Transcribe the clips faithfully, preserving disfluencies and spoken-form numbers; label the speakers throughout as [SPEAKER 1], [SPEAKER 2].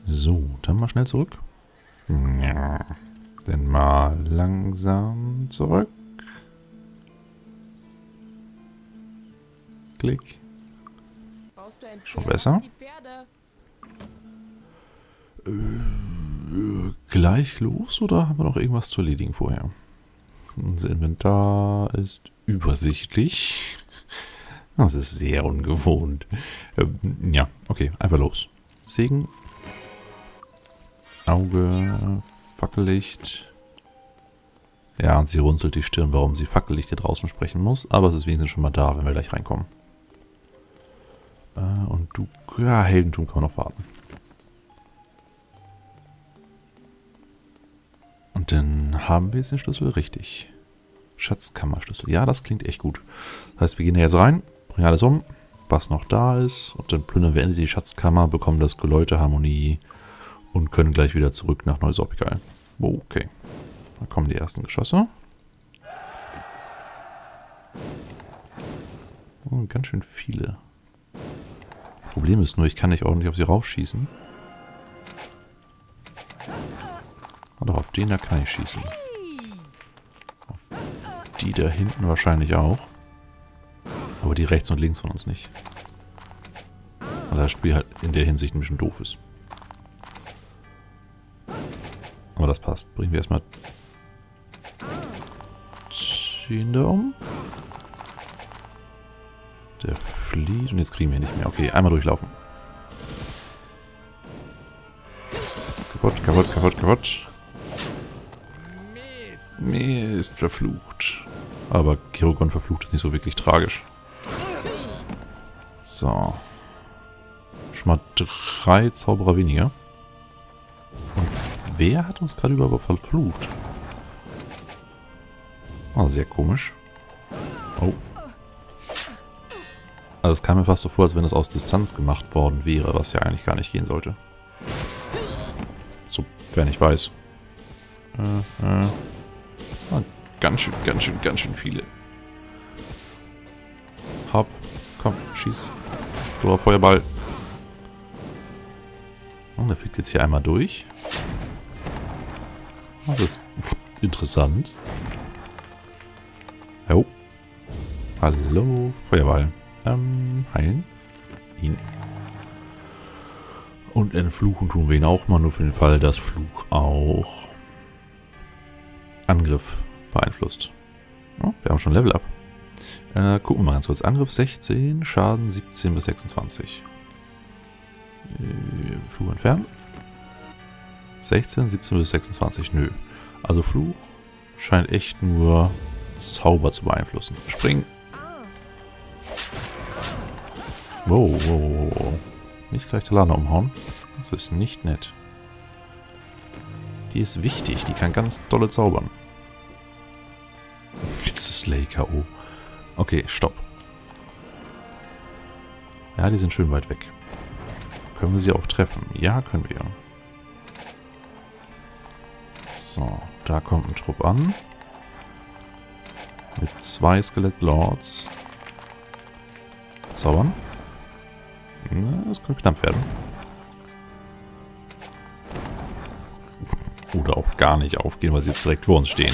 [SPEAKER 1] So, dann mal schnell zurück. Ja. Dann mal langsam zurück. Klick. Schon besser. Äh, gleich los oder haben wir noch irgendwas zu erledigen vorher? Unser Inventar ist übersichtlich. Das ist sehr ungewohnt. Ähm, ja, okay, einfach los. Segen. Auge. Fackellicht. Ja, und sie runzelt die Stirn, warum sie Fackellicht hier draußen sprechen muss. Aber es ist wenigstens schon mal da, wenn wir gleich reinkommen. Äh, und du... Ja, Heldentum kann man noch warten. Und dann haben wir jetzt den Schlüssel richtig. Schatzkammerschlüssel. Ja, das klingt echt gut. Das heißt, wir gehen da jetzt rein, bringen alles um, was noch da ist. Und dann plündern wir endlich die Schatzkammer, bekommen das Geläute Harmonie und können gleich wieder zurück nach Neusorpigal. Okay. Da kommen die ersten Geschosse. Oh, ganz schön viele. Problem ist nur, ich kann nicht ordentlich auf sie raufschießen. Oder auf den da kann ich schießen. Auf die da hinten wahrscheinlich auch. Aber die rechts und links von uns nicht. Weil das Spiel halt in der Hinsicht ein bisschen doof ist. Aber das passt. Bringen wir erstmal den da um. Der flieht und jetzt kriegen wir ihn nicht mehr. Okay, einmal durchlaufen. Kaputt, kaputt, kaputt, kaputt. Mist, verflucht. Aber Kirogon verflucht ist nicht so wirklich tragisch. So. Schon mal drei Zauberer weniger. Und wer hat uns gerade überhaupt verflucht? Oh, sehr komisch. Oh. Also es kam mir fast so vor, als wenn es aus Distanz gemacht worden wäre, was ja eigentlich gar nicht gehen sollte. Sofern ich weiß. Äh, äh. Oh, ganz schön, ganz schön, ganz schön viele. Hopp, komm, schieß. Oder Feuerball. Und der fliegt jetzt hier einmal durch. Das ist interessant. Jo. Hallo, Feuerball. Ähm, heilen. Ihn. Und entfluchen tun wir ihn auch mal, nur für den Fall, dass Fluch auch Angriff beeinflusst. Oh, wir haben schon Level Up. Äh, gucken wir mal ganz kurz. Angriff sechzehn, Schaden siebzehn bis sechsundzwanzig. Äh, Fluch entfernen. sechzehn, siebzehn bis sechsundzwanzig. Nö. Also Fluch scheint echt nur Zauber zu beeinflussen. Springen. Wow, wow, wow, wow. Nicht gleich Talana umhauen. Das ist nicht nett. Die ist wichtig. Die kann ganz dolle zaubern. Jetzt ist Slay K O. Okay, stopp. Ja, die sind schön weit weg. Können wir sie auch treffen? Ja, können wir. So, da kommt ein Trupp an. Mit zwei Skelett-Lords. Zaubern. Na, das könnte knapp werden. Oder auch gar nicht aufgehen, weil sie jetzt direkt vor uns stehen.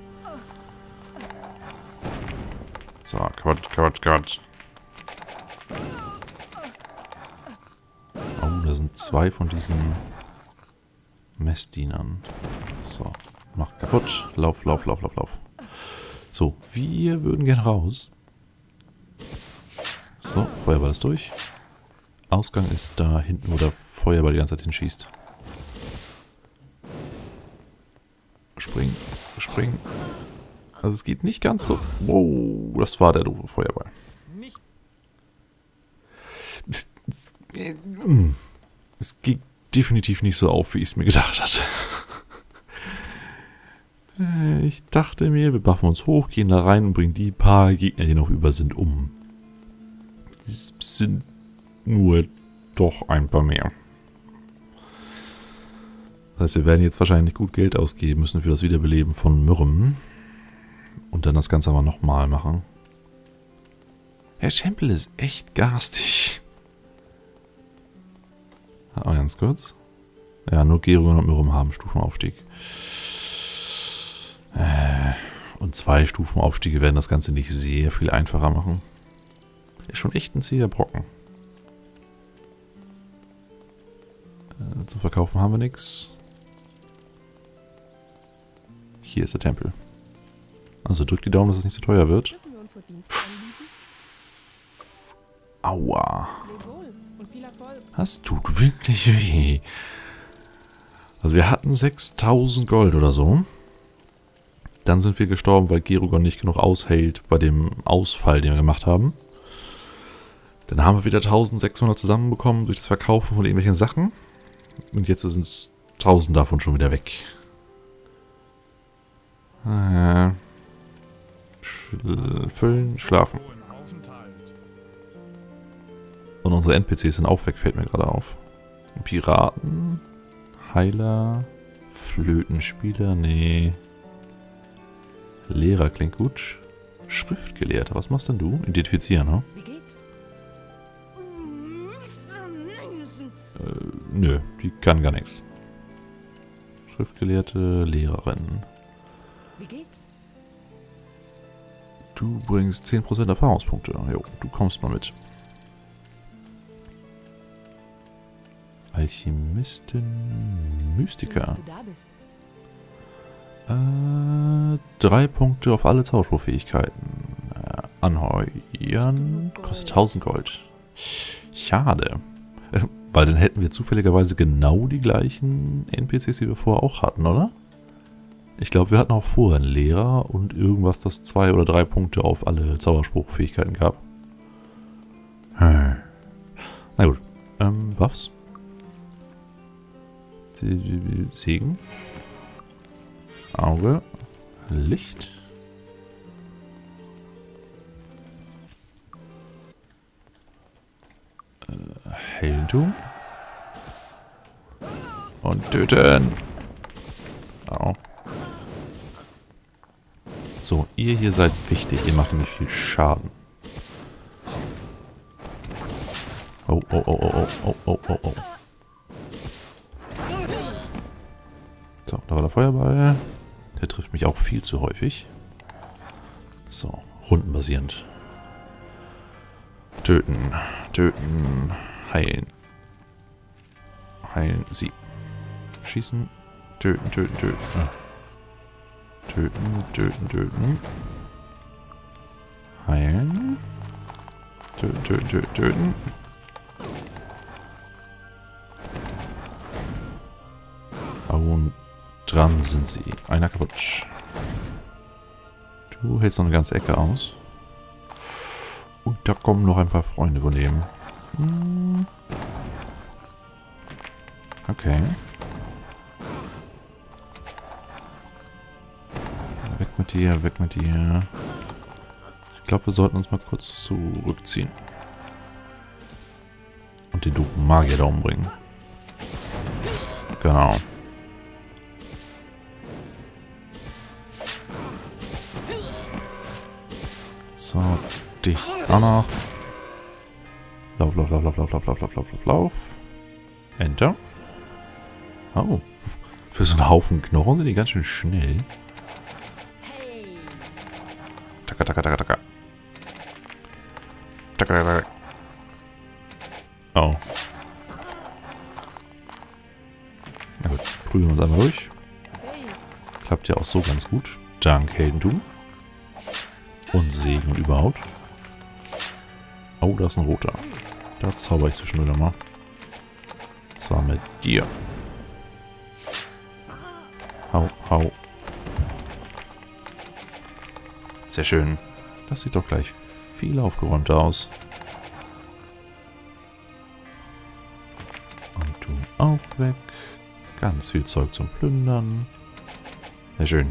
[SPEAKER 1] So, kaputt, kaputt, kaputt. Oh, da sind zwei von diesen Messdienern. So, mach kaputt. Lauf, lauf, lauf, lauf, lauf. So, wir würden gern raus. So, Feuerball ist durch. Ausgang ist da hinten, wo der Feuerball die ganze Zeit hinschießt. Spring, spring. Also es geht nicht ganz so. Wow, das war der doofe Feuerball. Es geht definitiv nicht so auf, wie ich es mir gedacht hatte. Ich dachte mir, wir buffen uns hoch, gehen da rein und bringen die paar Gegner, die noch über sind, um. Es sind nur doch ein paar mehr. Das heißt, wir werden jetzt wahrscheinlich gut Geld ausgeben müssen für das Wiederbeleben von Myrrem. Und dann das Ganze aber nochmal machen. Herr Tempel ist echt garstig. Aber ganz kurz. Ja, nur Gerugon und Myrrum haben Stufenaufstieg. Äh, und zwei Stufenaufstiege werden das Ganze nicht sehr viel einfacher machen. Ist schon echt ein zäher Brocken. Äh, zum Verkaufen haben wir nichts. Hier ist der Tempel. Also drückt die Daumen, dass es nicht zu teuer wird. Aua. Das tut wirklich weh. Also wir hatten sechstausend Gold oder so. Dann sind wir gestorben, weil Gerugon nicht genug aushält bei dem Ausfall, den wir gemacht haben. Dann haben wir wieder eintausendsechshundert zusammenbekommen durch das Verkaufen von irgendwelchen Sachen. Und jetzt sind es tausend davon schon wieder weg. Äh, sch- füllen, schlafen. Und unsere N P Cs sind auch weg, fällt mir gerade auf. Piraten, Heiler, Flötenspieler, nee. Lehrer klingt gut. Schriftgelehrter, was machst denn du? Identifizieren, ne?
[SPEAKER 2] Wie geht's?
[SPEAKER 1] Äh, nö, die kann gar nichts. Schriftgelehrte Lehrerin.
[SPEAKER 2] Wie geht's?
[SPEAKER 1] Du bringst zehn Prozent Erfahrungspunkte. Jo, du kommst mal mit. Alchemistin, Mystiker.
[SPEAKER 2] Schön, dass du da bist.
[SPEAKER 1] Äh, drei Punkte auf alle Zauberspruchfähigkeiten. Äh, anheuern. Kostet tausend Gold. Schade. Äh, weil dann hätten wir zufälligerweise genau die gleichen N P Cs, die wir vorher auch hatten, oder? Ich glaube, wir hatten auch vorher einen Lehrer und irgendwas, das zwei oder drei Punkte auf alle Zauberspruchfähigkeiten gab. Hm. Na gut. Ähm, Waffs? Segen. Auge. Licht. Äh, Heldentum. Und töten. Au. So, ihr hier seid wichtig. Ihr macht nämlich viel Schaden. Oh, oh, oh, oh, oh, oh, oh, oh. So, da war der Feuerball. Der trifft mich auch viel zu häufig. So, rundenbasierend. Töten, töten, heilen. Heilen sie. Schießen, töten, töten, töten. Ah. Töten, töten, töten. Heilen. Töten, töten, töten, töten. Und dran sind sie. Einer kaputt. Du hältst noch eine ganze Ecke aus. Und da kommen noch ein paar Freunde von dem. Hm. Okay. Weg mit dir, weg mit dir. Ich glaube, wir sollten uns mal kurz zurückziehen. Und den doofen Magier da umbringen. Genau. So, dich auch noch. Lauf, lauf, lauf, lauf, lauf, lauf, lauf, lauf, lauf, lauf, lauf. Enter. Oh. Für so einen Haufen Knochen sind die ganz schön schnell. Taka, taka, taka, taka. Taka, taka, taka. Oh. Na gut, prügeln wir uns einmal durch. Klappt ja auch so ganz gut. Dank Heldentum. Und Segen und überhaupt. Oh, da ist ein roter. Da zauber ich zwischendurch nochmal. Und zwar mit dir. Hau, hau. Sehr schön. Das sieht doch gleich viel aufgeräumter aus. Und du auch weg. Ganz viel Zeug zum Plündern. Sehr schön.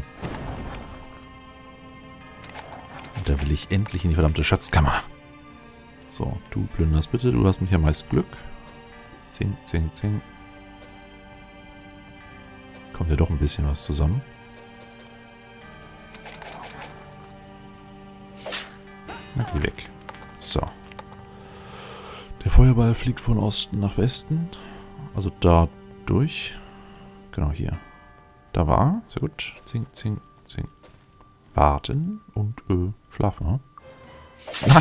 [SPEAKER 1] Und da will ich endlich in die verdammte Schatzkammer. So, du plünderst bitte. Du hast mich am meisten Glück. Zing, zing, zing. Kommt ja doch ein bisschen was zusammen. Na, geh weg. So. Der Feuerball fliegt von Osten nach Westen. Also da durch. Genau, hier. Da war. Sehr gut. Zing, zing, zing. Warten und äh, schlafen, ne? Nein!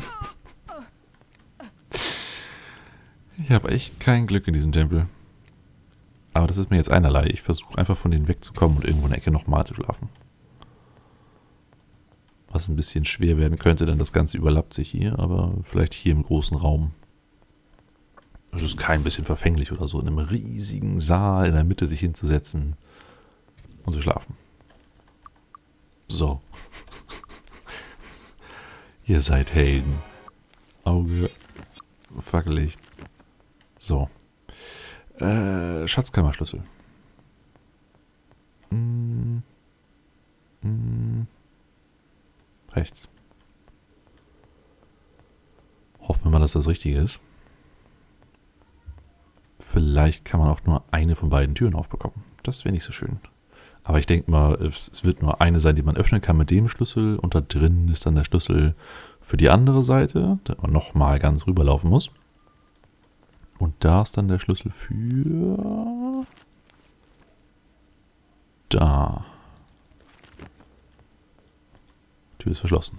[SPEAKER 1] Ich habe echt kein Glück in diesem Tempel. Aber das ist mir jetzt einerlei. Ich versuche einfach von denen wegzukommen und irgendwo in der Ecke nochmal zu schlafen. Was ein bisschen schwer werden könnte, denn das Ganze überlappt sich hier, aber vielleicht hier im großen Raum. Es ist kein bisschen verfänglich oder so, in einem riesigen Saal in der Mitte sich hinzusetzen und zu schlafen. So. Ihr seid Helden. Auge Fackellicht. So. Äh, Schatzkammerschlüssel. Hm. Hm. Rechts. Hoffen wir mal, dass das Richtige ist. Vielleicht kann man auch nur eine von beiden Türen aufbekommen. Das wäre nicht so schön. Aber ich denke mal, es wird nur eine sein, die man öffnen kann mit dem Schlüssel. Und da drin ist dann der Schlüssel für die andere Seite, da man nochmal ganz rüberlaufen muss. Und da ist dann der Schlüssel für... Da. Tür ist verschlossen.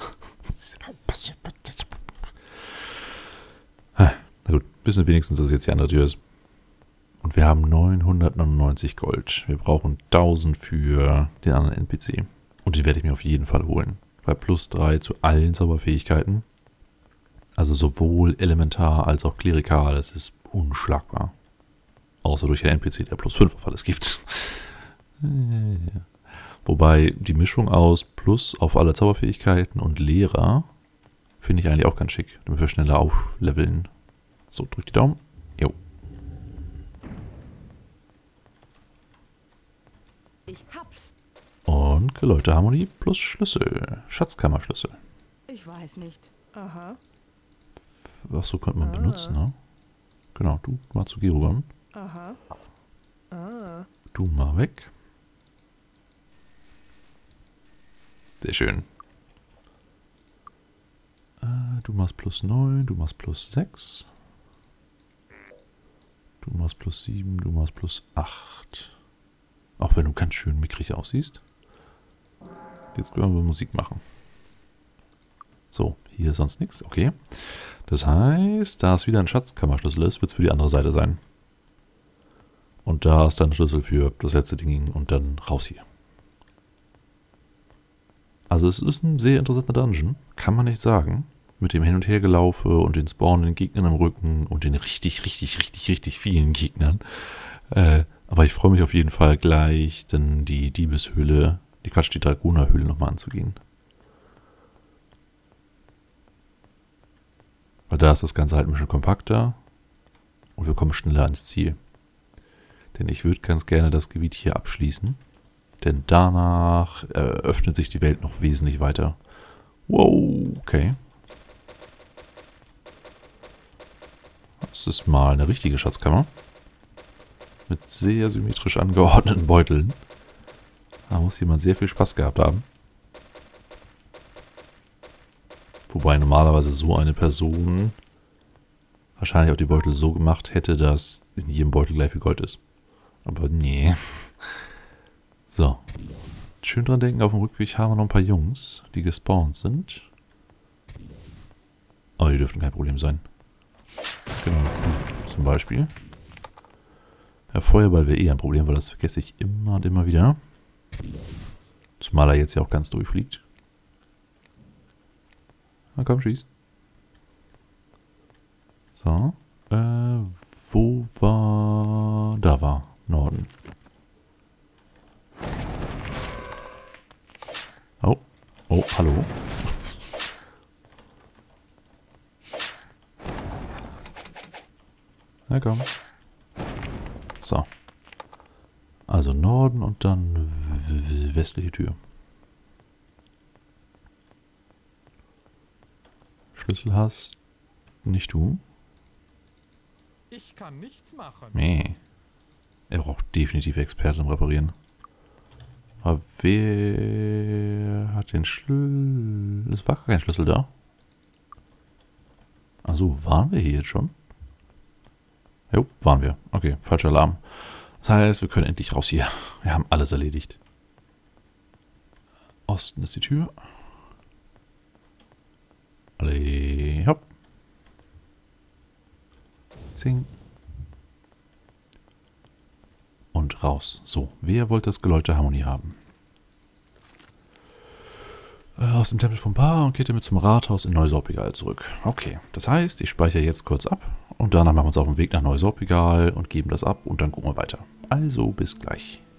[SPEAKER 1] Na gut, wissen wir wenigstens, dass es jetzt die andere Tür ist. Und wir haben neunhundertneunundneunzig Gold. Wir brauchen tausend für den anderen N P C. Und den werde ich mir auf jeden Fall holen. Bei plus drei zu allen Zauberfähigkeiten. Also sowohl elementar als auch klerikal. Das ist unschlagbar. Außer durch den N P C, der plus fünf auf alles gibt. Wobei die Mischung aus Plus auf alle Zauberfähigkeiten und Lehrer finde ich eigentlich auch ganz schick, damit wir schneller aufleveln. So, drück die Daumen. Jo.
[SPEAKER 2] Ich hab's.
[SPEAKER 1] Und geläute Harmonie plus Schlüssel. Schatzkammerschlüssel.
[SPEAKER 2] Ich weiß nicht. Aha.
[SPEAKER 1] Achso, könnte man
[SPEAKER 2] Ah.
[SPEAKER 1] benutzen, ne? Genau, du mal zu Gerogon.
[SPEAKER 2] Aha. Ah.
[SPEAKER 1] Du mal weg. Sehr schön. Äh, du machst plus neun, du machst plus sechs. Du machst plus sieben, du machst plus acht. Auch wenn du ganz schön mickrig aussiehst. Jetzt können wir Musik machen. So, hier ist sonst nichts. Okay. Das heißt, da es wieder ein Schatzkammerschlüssel ist, wird es für die andere Seite sein. Und da ist dann ein Schlüssel für das letzte Ding und dann raus hier. Also es ist ein sehr interessanter Dungeon, kann man nicht sagen. Mit dem Hin- und Hergelaufe und den spawnenden Gegnern am Rücken und den richtig, richtig, richtig, richtig vielen Gegnern. Äh, aber ich freue mich auf jeden Fall gleich, dann die Diebeshöhle, die Quatsch, die Dragonerhöhle nochmal anzugehen. Weil da ist das Ganze halt ein bisschen kompakter und wir kommen schneller ans Ziel. Denn ich würde ganz gerne das Gebiet hier abschließen. Denn danach äh, öffnet sich die Welt noch wesentlich weiter. Wow, okay. Das ist mal eine richtige Schatzkammer. Mit sehr symmetrisch angeordneten Beuteln. Da muss jemand sehr viel Spaß gehabt haben. Wobei normalerweise so eine Person wahrscheinlich auch die Beutel so gemacht hätte, dass in jedem Beutel gleich viel Gold ist. Aber nee. So. Schön dran denken, auf dem Rückweg haben wir noch ein paar Jungs, die gespawnt sind. Aber die dürften kein Problem sein. Genau, du zum Beispiel. Der Feuerball wäre eh ein Problem, weil das vergesse ich immer und immer wieder. Zumal er jetzt ja auch ganz durchfliegt. Na komm, schieß. So. Äh, wo war... Da war Norden. Oh. Oh, hallo. Na komm. So. Also Norden und dann westliche Tür. Schlüssel hast nicht du?
[SPEAKER 3] Ich kann nichts machen.
[SPEAKER 1] Nee. Er braucht definitiv Experten im Reparieren. Aber wer hat den Schlüssel? Es war gar kein Schlüssel da. Also waren wir hier jetzt schon? Jo, waren wir. Okay, falscher Alarm. Das heißt, wir können endlich raus hier. Wir haben alles erledigt. Osten ist die Tür. Alle, hopp. Zing. Und raus. So, wer wollte das Geläut der Harmonie haben? Äh, aus dem Tempel vom Paar und geht damit zum Rathaus in Neusorpigal zurück. Okay, das heißt, ich speichere jetzt kurz ab und danach machen wir uns auf den Weg nach Neusorpigal und geben das ab und dann gucken wir weiter. Also, bis gleich.